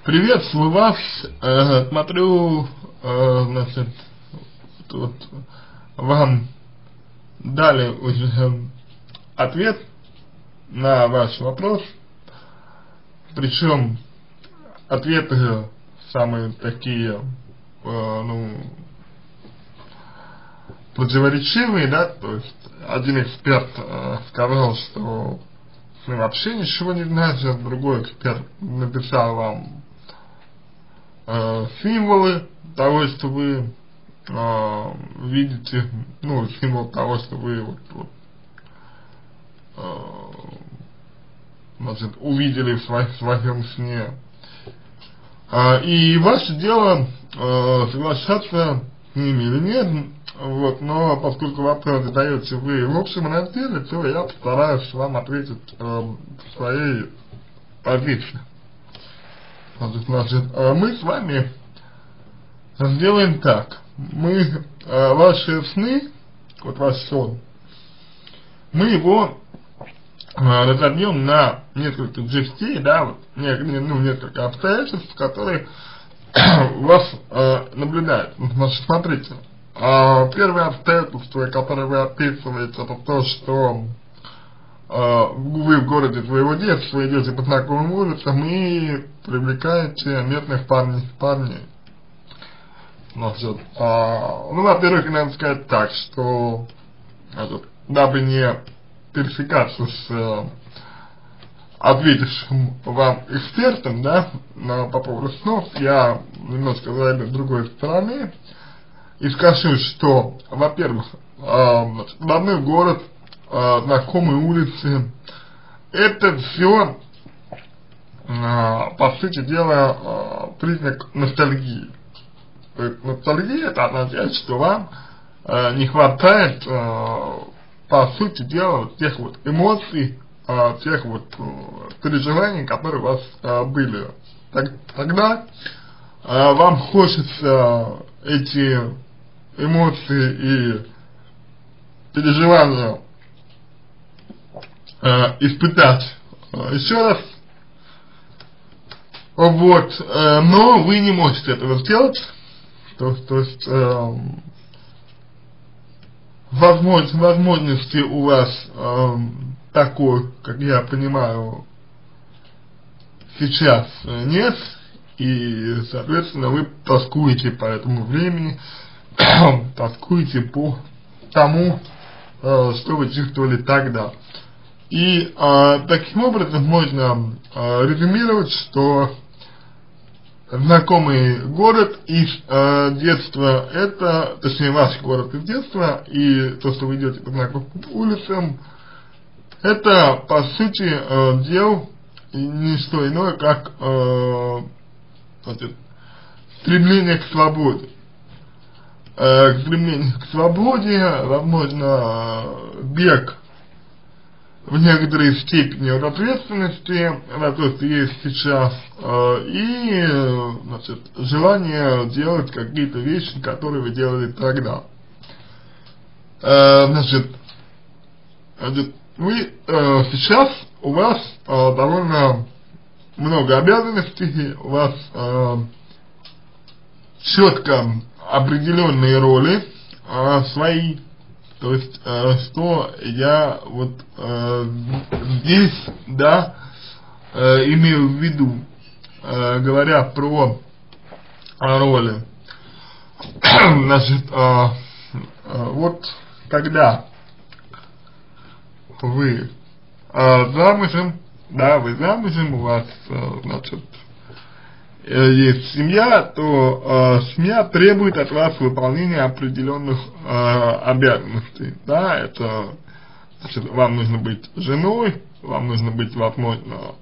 Приветствую вас. Смотрю, значит, тут вам дали уже ответ на ваш вопрос, причем ответы самые такие, противоречивые, да, то есть один эксперт сказал, что вы вообще ничего не знаете, другой эксперт написал вам символы того, что вы видите, символ того, что вы увидели в своем сне. И ваше дело соглашаться с ними или нет, но поскольку вопрос задаете вы в общем разделе, то я постараюсь вам ответить в своей позиции. Значит, мы с вами сделаем так. Мы ваши сны, ваш сон, мы его разобьем на несколько частей, да, несколько обстоятельств, которые у вас наблюдают. Значит, смотрите, первое обстоятельство, которое вы описываете, это то, что вы в городе своего детства идете по знакомым улицам и привлекаете местных парней. Значит, во-первых, надо сказать так, что дабы не пересекаться с ответившим вам экспертом, да, по поводу снов, я немножко зайду с другой стороны и скажу, что, во-первых, родной город, знакомые улицы, это все, по сути дела, признак ностальгии. То есть ностальгия — это означает, что вам не хватает, по сути дела, тех эмоций, тех переживаний, которые у вас были. Тогда вам хочется эти эмоции и переживания испытать еще раз, но вы не можете этого сделать, то есть возможности у вас такой, как я понимаю, сейчас нет, и, соответственно, вы тоскуете по этому времени, тоскуете по тому, что вы чувствовали тогда. И таким образом можно резюмировать, что знакомый город из детства, это, точнее, ваш город из детства, и то, что вы идете по знакомым улицам, это, по сути дел, не что иное, как стремление к свободе. Стремление к свободе, возможно, бег в некоторой степени от ответственности на то, что есть сейчас, и, желание делать какие-то вещи, которые вы делали тогда. Вы сейчас, у вас довольно много обязанностей, у вас четко определенные роли свои. То есть, что я здесь, да, имею в виду, говоря про роли. Значит, когда вы замужем, да, вы замужем, у вас, есть семья, то семья требует от вас выполнения определенных обязанностей, да, это, вам нужно быть женой, вам нужно быть, возможно,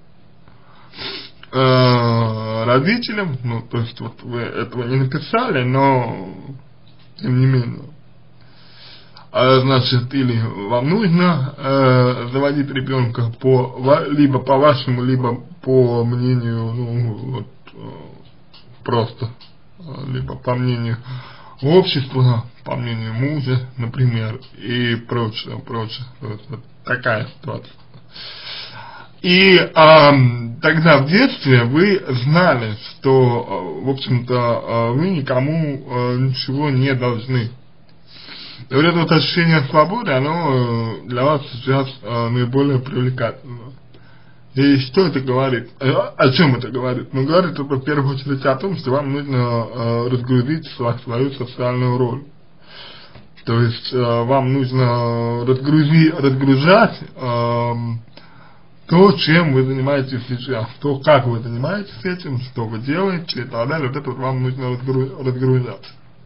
родителем, то есть вы этого не написали, но тем не менее, или вам нужно заводить ребенка либо по вашему, либо по мнению, просто, либо по мнению общества, по мнению мужа, например, и прочее. Такая ситуация. И тогда в детстве вы знали, что, в общем-то, вы никому ничего не должны. И вот это вот ощущение свободы, оно для вас сейчас наиболее привлекательно. И что это говорит? О чем это говорит? Ну, говорит это в первую очередь о том, что вам нужно разгрузить свою социальную роль. То есть вам нужно разгружать то, чем вы занимаетесь сейчас, то, как вы занимаетесь этим, что вы делаете и так далее, вот это вот вам нужно разгружать.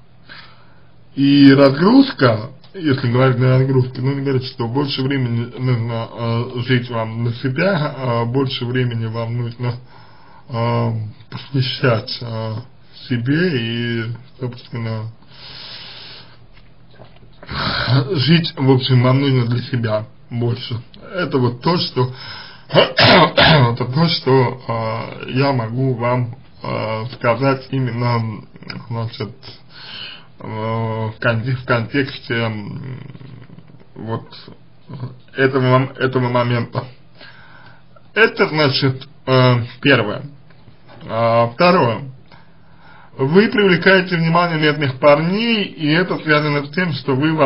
И разгрузка, если говорить о разгрузке, нужно говорить, что больше времени нужно жить вам на себя, больше времени вам нужно посвящать себе и, собственно, жить, в общем, вам нужно для себя больше. Это вот то, что я могу вам сказать именно, значит, в контексте вот этого момента. Это, значит, первое. Второе. Вы привлекаете внимание летних парней, и это связано с тем, что вы,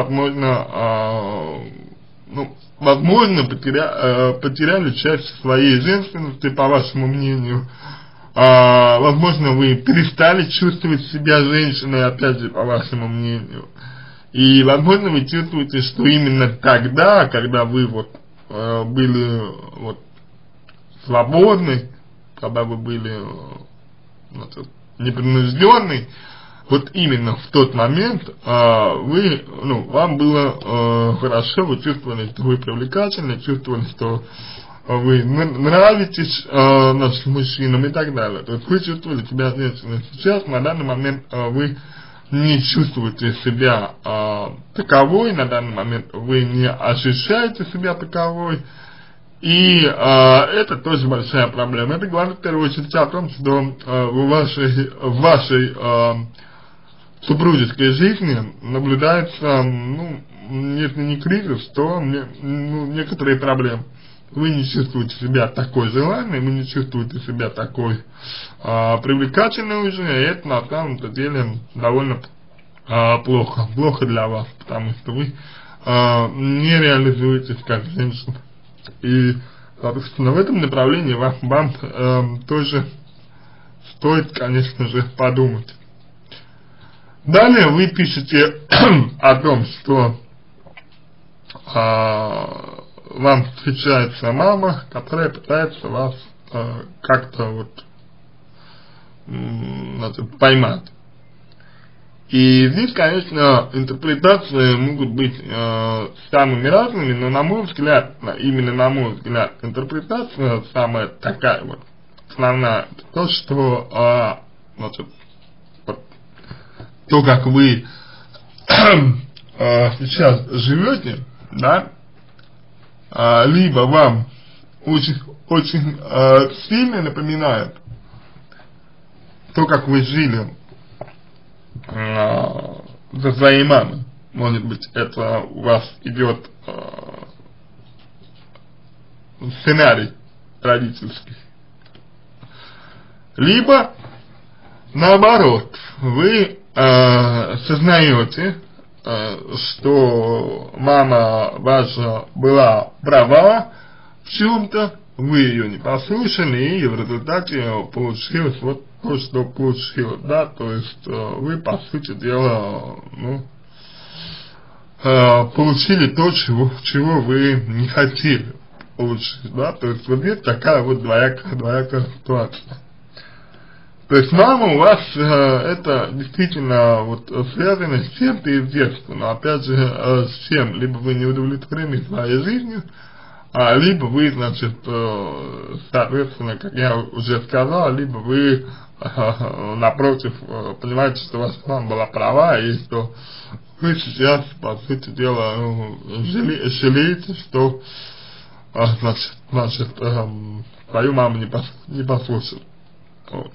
возможно, потеряли часть своей женственности, по вашему мнению. Возможно, вы перестали чувствовать себя женщиной, опять же, по вашему мнению. И, возможно, вы чувствуете, что именно тогда, когда вы были свободны, когда вы были непринужденны, вот именно в тот момент вам было хорошо, вы чувствовали, что вы привлекательны, чувствовали, что вы нравитесь нашим мужчинам и так далее. То есть вы чувствовали себя женщиной. Сейчас, на данный момент, вы не чувствуете себя таковой, на данный момент вы не ощущаете себя таковой. И это тоже большая проблема. Это говорит в первую очередь о том, что в вашей супружеской жизни наблюдается, если не кризис, то некоторые проблемы. Вы не чувствуете себя такой желанной, вы не чувствуете себя такой привлекательной уже, и это на самом-то деле довольно плохо для вас, потому что вы не реализуетесь как женщина. И, соответственно, в этом направлении вам тоже стоит, конечно же, подумать. Далее вы пишете о том, что вам встречается мама, которая пытается вас как-то поймать. И здесь, конечно, интерпретации могут быть самыми разными, но на мой взгляд, именно на мой взгляд, интерпретация самая такая основная, то, что то, как вы сейчас живете, да, либо вам очень сильно напоминает то, как вы жили за своей мамой. Может быть, это у вас идет сценарий родительский. Либо, наоборот, вы сознаете, что мама ваша была права в чем-то, вы ее не послушали, и в результате получилось вот то, что получилось, да, то есть вы, по сути дела, получили то, чего вы не хотели получить, да, то есть вот здесь такая вот двоякая ситуация. То есть мама у вас это действительно связано с чем-то из детства, но опять же с чем? Либо вы не удовлетворены своей жизнью, либо вы, значит, соответственно, как я уже сказал, либо вы напротив понимаете, что ваша мама была права, и что вы сейчас, по сути дела, жалеете, что значит, свою маму не послушали. Вот.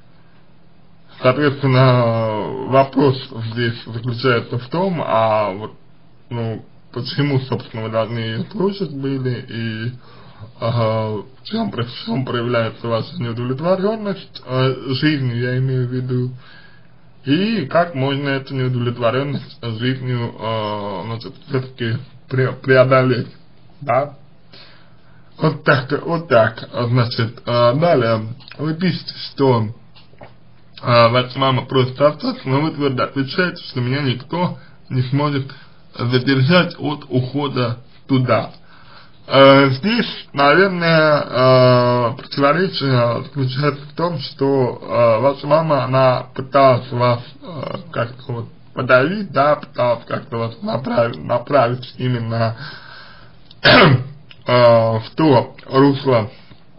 Соответственно, вопрос здесь заключается в том, почему, собственно, вы должны ее слушать были, и в чем проявляется ваша неудовлетворенность жизнью, я имею в виду, и как можно эту неудовлетворенность жизнью, значит, все-таки преодолеть, да. Вот так, значит, далее, вы пишете, что ваша мама просит остаться, но вы твердо отвечаете, что меня никто не сможет задержать от ухода туда. Здесь, наверное, противоречие заключается в том, что ваша мама, она пыталась вас как-то вот подавить, да, пыталась как-то вас направить именно в то русло,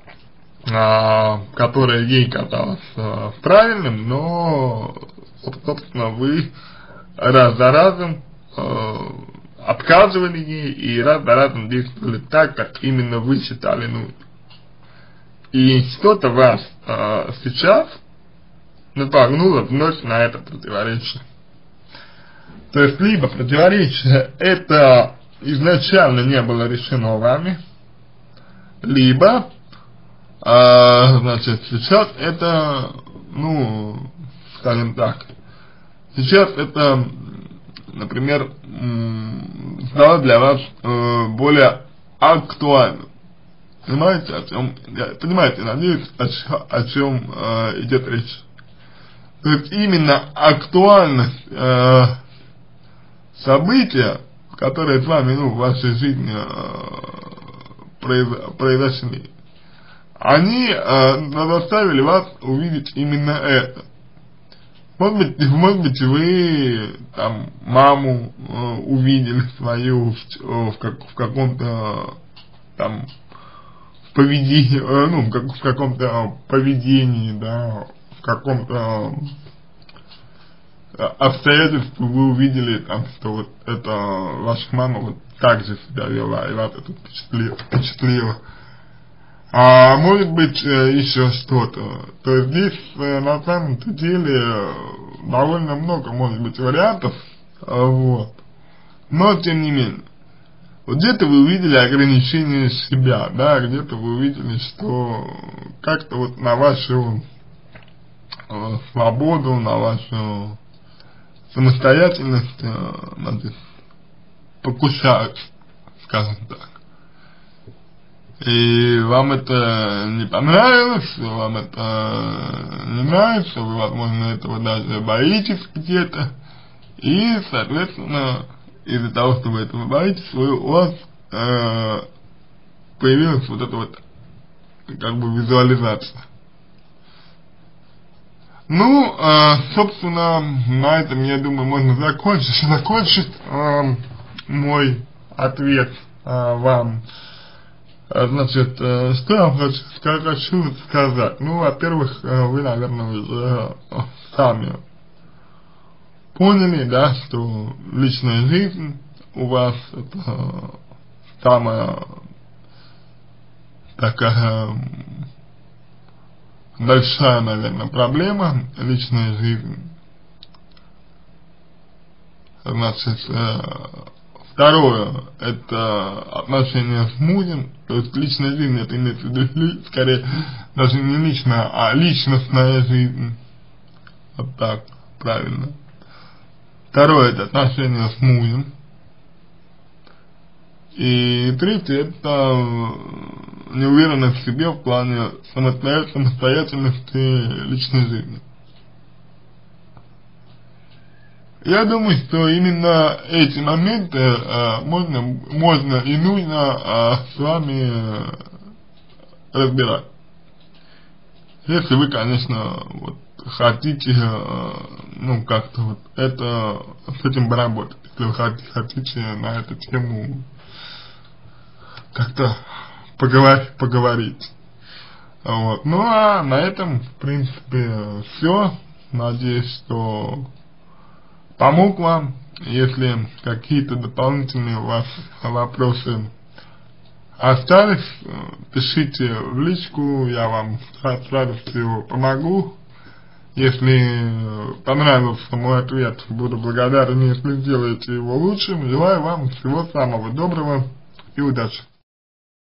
которое ей казалось правильным, но, собственно, вы раз за разом отказывали ей и раз за разом действовали так, как именно вы считали нужным. И что-то вас сейчас натолкнуло вновь на это противоречие. То есть, либо противоречие это изначально не было решено вами, либо, значит, сейчас это, ну, скажем так, сейчас это, например, стало для вас более актуально. Понимаете, надеюсь, о чем идет речь. То есть именно актуальность события, которые с вами, ну, в вашей жизни произошли, они заставили вас увидеть именно это. Может быть, вы там маму увидели свою в каком-то там поведении, ну, в каком-то поведении, да, в каком-то обстоятельстве вы увидели там, что вот это ваша мама вот так же себя вела, и вас это впечатлило. А может быть еще что-то. То есть здесь на самом деле довольно много может быть вариантов, вот. Но тем не менее, вот где-то вы увидели ограничение себя, да, где-то вы увидели, что как-то вот на вашу свободу, на вашу самостоятельность покушают, скажем так. И вам это не понравилось, вам это не нравится, вы, возможно, этого даже боитесь где-то. И, соответственно, из-за того, что вы этого боитесь, у вас появилась вот эта вот, как бы, визуализация. Ну, собственно, на этом, я думаю, можно закончить мой ответ вам. Значит, что я вам хочу сказать? Ну, во-первых, вы, наверное, уже сами поняли, да, что личная жизнь у вас это самая такая большая, наверное, проблема, личная жизнь. Значит, второе, это отношения с мужем, то есть личная жизнь, это имеется в виду, скорее, даже не личная, а личностная жизнь. Вот так, правильно. Второе, это отношения с мужем. И третье, это неуверенность в себе в плане самостоятельности личной жизни. Я думаю, что именно эти моменты можно и нужно с вами разбирать. Если вы, конечно, вот, хотите, ну, как-то вот это, с этим поработать, если вы хотите на эту тему как-то поговорить. Вот. Ну, а на этом, в принципе, все. Надеюсь, что помог вам. Если какие-то дополнительные у вас вопросы остались, пишите в личку, я вам с радостью помогу. Если понравился мой ответ, буду благодарен, если сделаете его лучшим. Желаю вам всего самого доброго и удачи.